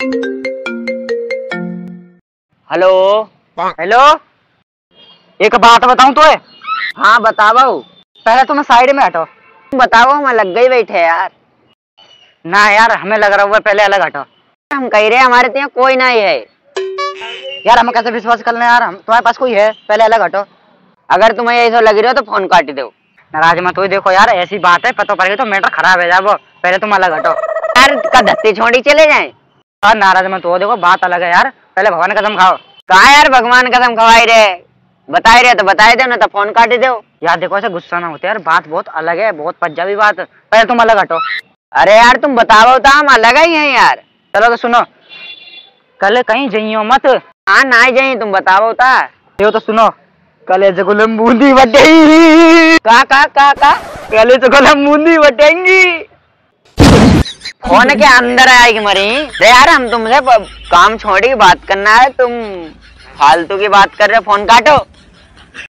Hello hello, एक बात बताऊं तो है। हाँ बताओ। पहले तुम साइड में हटो। बताओ, हम लग गई बैठे यार। ना यार, हमें लग रहा हुआ पहले अलग हटो। हम कह रहे हैं हमारे तो यहाँ कोई नहीं है। यार हम कैसे विश्वास कर लें यार, हम तुम्हारे पास कोई है? पहले अलग हटो। अगर तुम्हें ऐसा लग रहा हो तो फोन काट दो। नाराज मत हो, देखो यार ऐसी बात है, पता पड़ गई तो मैटर खराब है जाबो। पहले तुम अलग हटो। यार का धत्ती छोड़ी चले जाए। यार नाराज मत हो, देखो बात अलग है यार, पहले भगवान कसम खाओ। कहा यार भगवान कसम खवाई रहे, बताए रहे तो बताए दो, ना तो फोन काट दो। यार देखो ऐसे गुस्सा ना होते यार, बात बहुत अलग है, बहुत पंजाबी बात। पहले तुम अलग हटो। अरे यार तुम बताओ तो, हम अलग ही हैं यार। चलो तो सुनो, कल कहीं जइयो मत। हाँ ना ही जाइए, तुम बताओ था। यो तो सुनो, कल जगुलम बूंदी बटेगी। का कल जगुलम बूंदी बटेंगी। फोन के अंदर आएगी मरी। अरे यार हम तुमसे काम छोड़ के बात करना है, तुम फालतू की बात कर रहे हो, फोन काटो।